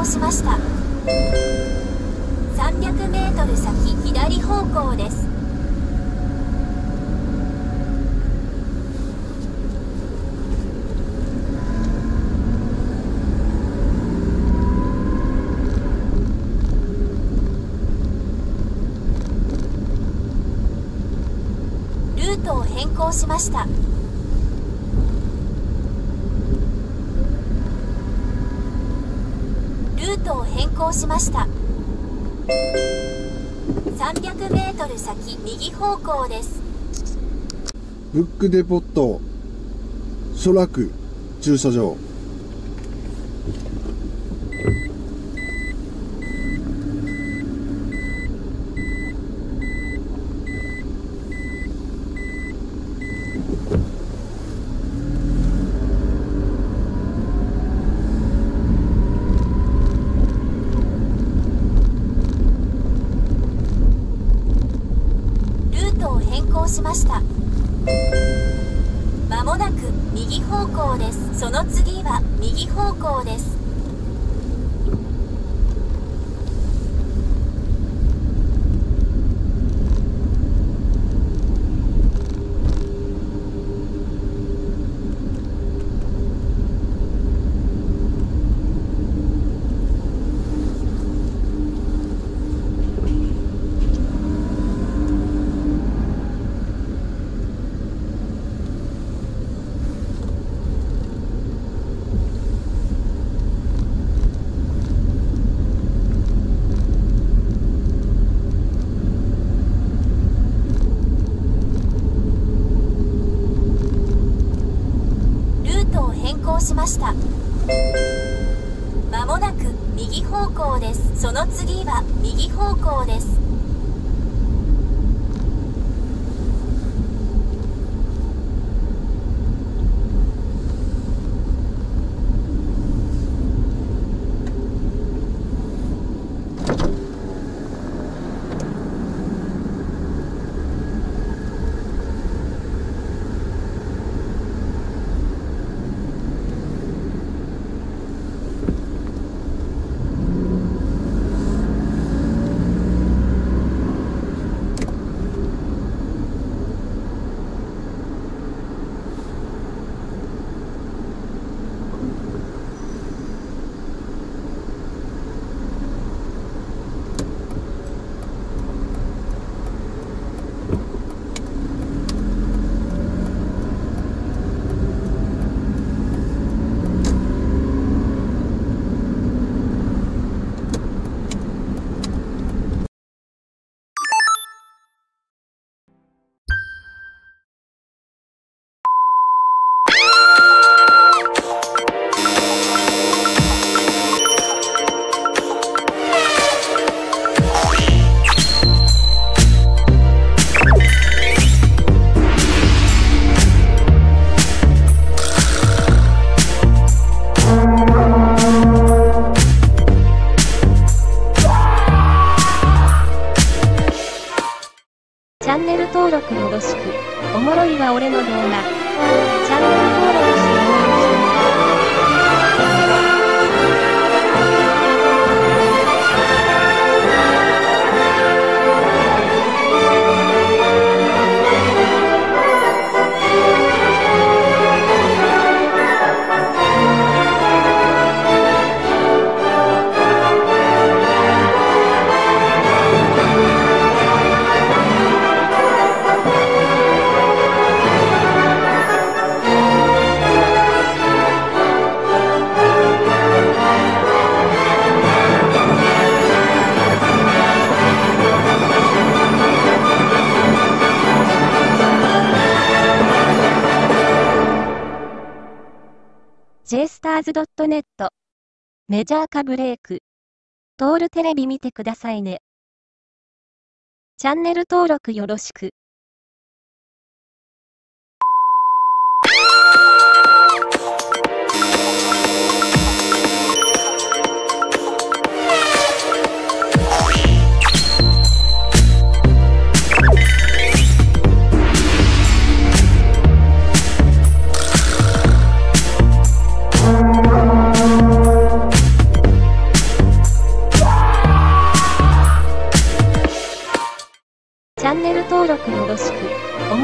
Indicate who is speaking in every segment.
Speaker 1: しました。300メートル先左方向です。ルートを変更しました。ルートを変更しました。300メートル先右方向です。
Speaker 2: ブックデポット初楽駐車場。
Speaker 1: しました。まもなく右方向です。その次は右方向です。しました。まもなく右方向です。その次は右方向です。
Speaker 3: チャンネル登録よろしく。おもろいわ俺の動画。チャンネル登録してね。JSTARS.net メジャー化ブレイク。トールテレビ見てくださいね。チャンネル登録よろしく。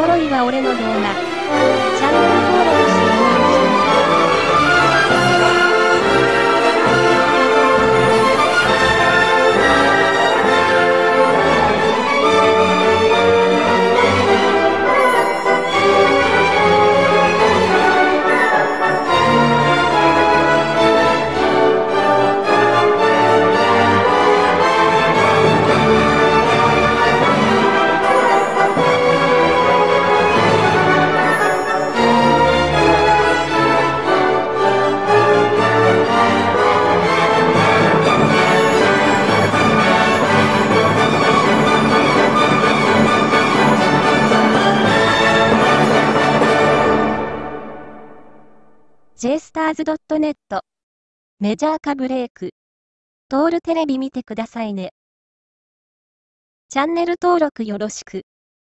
Speaker 3: もろいわ俺の動画。チャンネル登録してね。JSTARS.net メジャー化ブレイク。トールテレビ見てくださいね。チャンネル登録よろしく。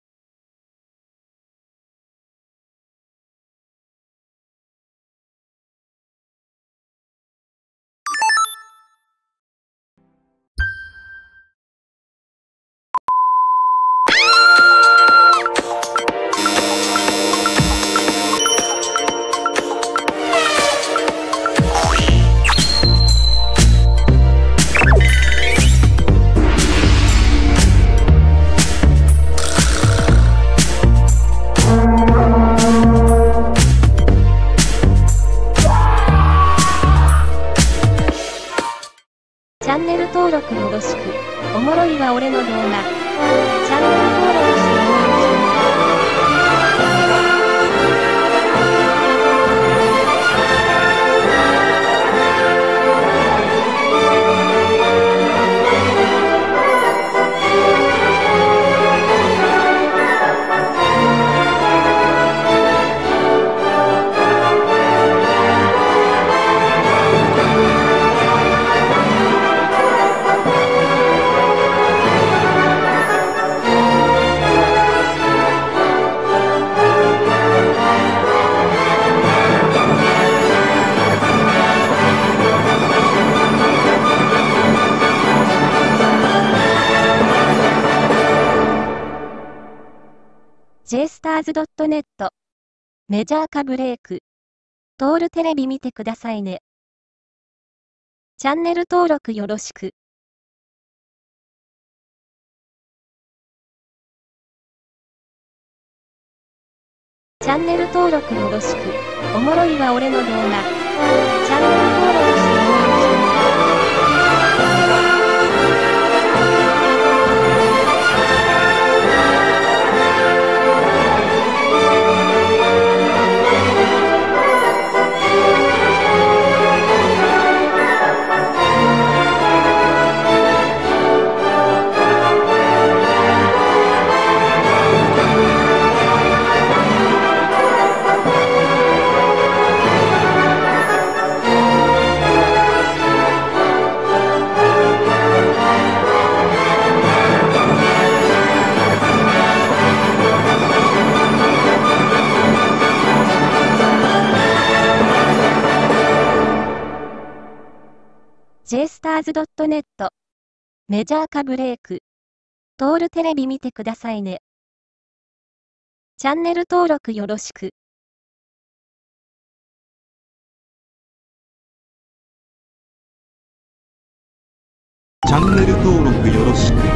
Speaker 3: チャンネル登録よろしく。おもろいわ俺の動画。チャンネル登録してね。JSTARS.net メジャー化ブレイク。トールテレビ見てくださいね。チャンネル登録よろしく。チャンネル登録よろしく。おもろいわ俺の動画。チャンネル登録してね。JSTARS.net メジャー化ブレイク。トールテレビ見てくださいね。チャンネル登録よろしく。
Speaker 4: チャンネル登録よろしく。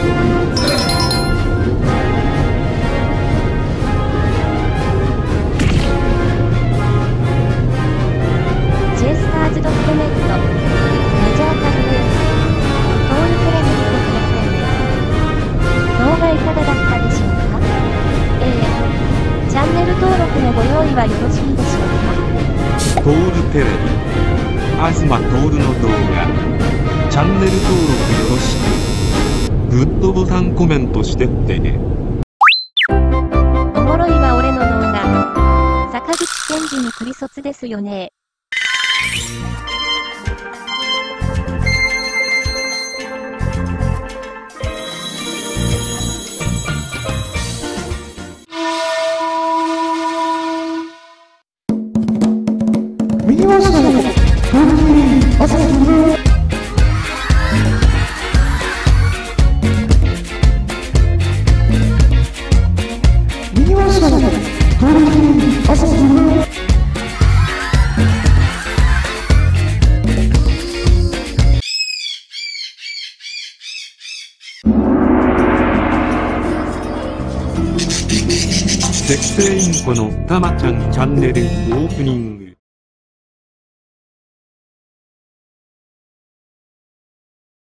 Speaker 3: ご用意はよろしいでしょうか。
Speaker 4: トールテレビ東徹の動画チャンネル登録よろしく。グッドボタンコメントしてってね。
Speaker 3: おもろいわ俺の動画。坂口健二にクリ卒ですよね。
Speaker 5: 見ましたよ。朝日見ま放送、トールテレビ朝日の
Speaker 4: セクセインコのたまちゃんチャンネルオープニング